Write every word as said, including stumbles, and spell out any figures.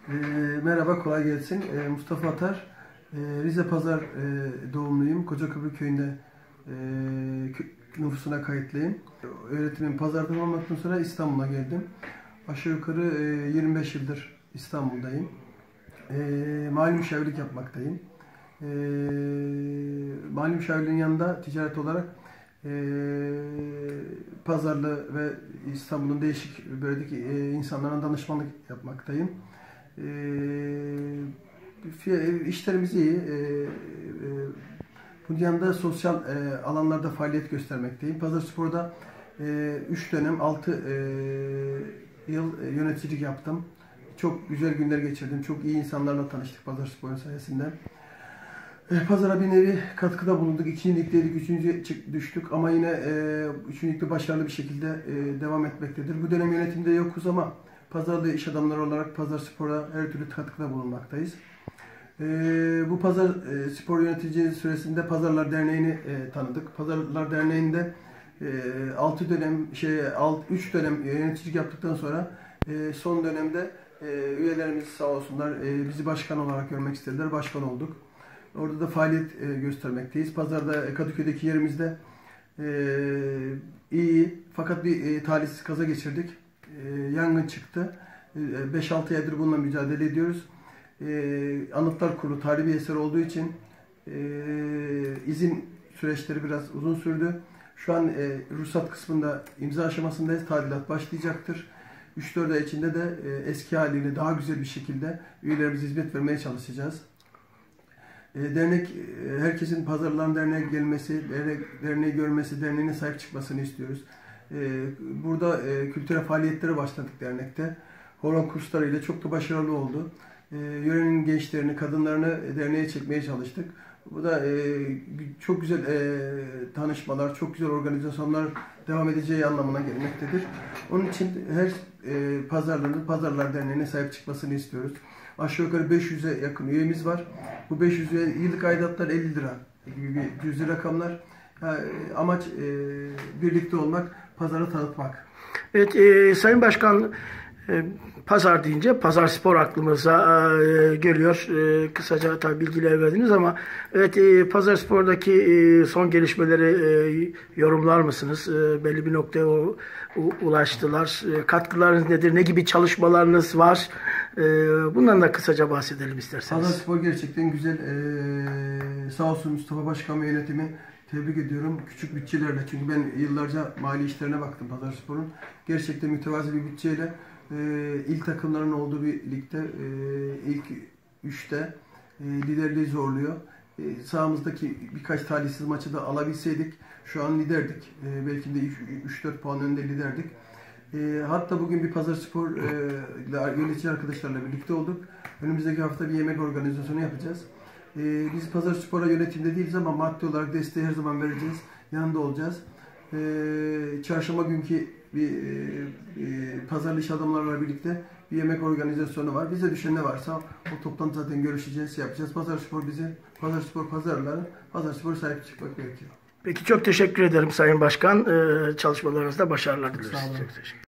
E, merhaba, kolay gelsin. E, Mustafa Atar, e, Rize Pazar e, doğumluyum. Kocakıbrı köyünde e, nüfusuna kayıtlıyım. Öğretimim Pazar'da olmaktan sonra İstanbul'a geldim. Aşağı yukarı e, yirmi beş yıldır İstanbul'dayım. E, mali müşavirlik yapmaktayım. E, mali müşavirliğin yanında ticaret olarak e, Pazarlı ve İstanbul'un değişik bölgedeki e, insanlara danışmanlık yapmaktayım. E, işlerimiz iyi. E, e, bunun yanında sosyal e, alanlarda faaliyet göstermekteyim. Pazarspor'da üç dönem, altı e, yıl yöneticilik yaptım. Çok güzel günler geçirdim. Çok iyi insanlarla tanıştık Pazarspor'un sayesinde. Pazara bir nevi katkıda bulunduk. İkinci ligdeydik, üçüncü düştük ama yine e, üçüncü ligde başarılı bir şekilde e, devam etmektedir. Bu dönem yönetimde yokuz ama Pazarlı iş adamları olarak Pazarspor'a her türlü katkıda bulunmaktayız. E, bu Pazar e, Spor yöneticiliği süresinde Pazarlar Derneği'ni e, tanıdık. Pazarlar Derneği'nde e, altı dönem, şey, üç dönem yöneticilik yaptıktan sonra e, son dönemde e, üyelerimiz sağ olsunlar e, bizi başkan olarak görmek istediler. Başkan olduk. Orada da faaliyet e, göstermekteyiz. Pazarda, Kadıköy'deki yerimizde e, iyi fakat bir e, talihsiz kaza geçirdik. E, yangın çıktı. E, beş altı aydır bununla mücadele ediyoruz. E, Anıtlar Kurulu tarihi eser olduğu için e, izin süreçleri biraz uzun sürdü. Şu an e, ruhsat kısmında imza aşamasındayız. Tadilat başlayacaktır. üç dört ay içinde de e, eski haliyle daha güzel bir şekilde üyelerimize hizmet vermeye çalışacağız. Dernek, herkesin Pazarlılar Derneği'ne gelmesi, derneği görmesi, derneğine sahip çıkmasını istiyoruz. Burada kültürel faaliyetlere başladık dernekte. Horon kurslarıyla çok da başarılı oldu. Yörenin gençlerini, kadınlarını derneğe çekmeye çalıştık. Bu da çok güzel tanışmalar, çok güzel organizasyonlar devam edeceği anlamına gelmektedir. Onun için her pazarların Pazarlar Derneği'ne sahip çıkmasını istiyoruz. Aşağı yukarı beş yüze yakın üyemiz var. Bu beş yüz üye, yıllık aidatlar elli lira gibi bir cüzi rakamlar. Yani amaç e, birlikte olmak, pazarı tanıtmak. Evet, e, Sayın Başkan, e, pazar deyince Pazarspor aklımıza e, geliyor. E, kısaca tabii bilgiler verdiniz ama evet, e, Pazarspor'daki e, son gelişmeleri e, yorumlar mısınız? E, belli bir noktaya o, u, ulaştılar. E, katkılarınız nedir? Ne gibi çalışmalarınız var? E, bundan da kısaca bahsedelim isterseniz. Pazarspor gerçekten güzel. E, sağ olsun Mustafa Başkan ve yönetimi tebrik ediyorum. Küçük bütçelerle, çünkü ben yıllarca mali işlerine baktım Pazarspor'un. Gerçekten mütevazi bir bütçeyle e, il takımların olduğu bir ligde e, ilk üçte e, liderliği zorluyor. E, sahamızdaki birkaç talihsiz maçı da alabilseydik şu an liderdik. E, belki de üç dört puan önde liderdik. E, hatta bugün bir Pazarspor e, yönetici arkadaşlarla birlikte olduk. Önümüzdeki hafta bir yemek organizasyonu yapacağız. E, biz Pazarspor'a yönetimde değiliz ama maddi olarak desteği her zaman vereceğiz. Yanında olacağız. E, çarşamba günkü bir e, e, pazarlı iş adamlarla birlikte bir yemek organizasyonu var. Bize düşen ne varsa o toplantı zaten görüşeceğiz, yapacağız. Pazarspor bize, Pazarspor pazarları, Pazarspor'a sahip çıkmak gerekiyor. Peki, çok teşekkür ederim Sayın Başkan. Ee, çalışmalarınızda başarılar diliyoruz. Sağ olun.